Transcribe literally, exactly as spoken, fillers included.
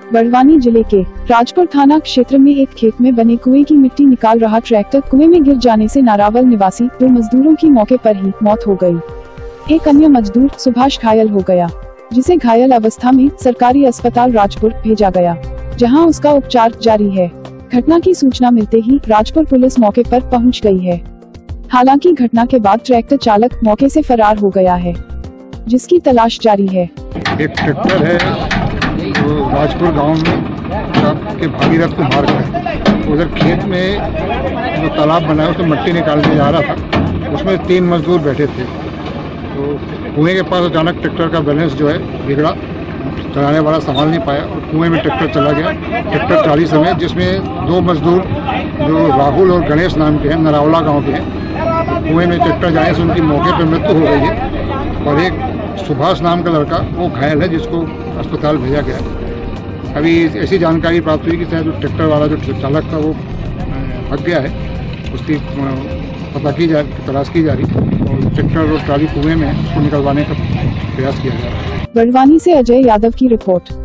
बड़वानी जिले के राजपुर थाना क्षेत्र में एक खेत में बने कुएं की मिट्टी निकाल रहा ट्रैक्टर कुएं में गिर जाने से नारावल निवासी दो मजदूरों की मौके पर ही मौत हो गई। एक अन्य मजदूर सुभाष घायल हो गया, जिसे घायल अवस्था में सरकारी अस्पताल राजपुर भेजा गया, जहां उसका उपचार जारी है। घटना की सूचना मिलते ही राजपुर पुलिस मौके पर पहुंच गई है। हालांकि घटना के बाद ट्रैक्टर चालक मौके से फरार हो गया है, जिसकी तलाश जारी है। एक ट्रैक्टर है जो राजपुर गांव में के भागीरथ को मार कर उधर खेत में जो तालाब बना है उसमें मिट्टी निकालने जा रहा था। उसमें तीन मजदूर बैठे थे, तो कुएं के पास अचानक ट्रैक्टर का बैलेंस जो है बिगड़ा, चलाने वाला संभाल नहीं पाया और कुएं में ट्रैक्टर चला गया। ट्रैक्टर ट्राली समेत, जिसमें दो मजदूर जो राहुल और गणेश नाम के हैं, नरावला गाँव के हैं, कुएं में ट्रैक्टर जाने से उनकी मौके पर मृत्यु हो गई है और एक सुभाष नाम का लड़का वो घायल है, जिसको अस्पताल भेजा गया। अभी ऐसी जानकारी प्राप्त हुई कि शायद ट्रैक्टर वाला जो चालक था वो भाग गया है, उसकी पता की जा तलाश की जा रही और ट्रैक्टर और ट्राली कुएं में उसको निकलवाने का प्रयास किया जा रहा है। बड़वानी से अजय यादव की रिपोर्ट।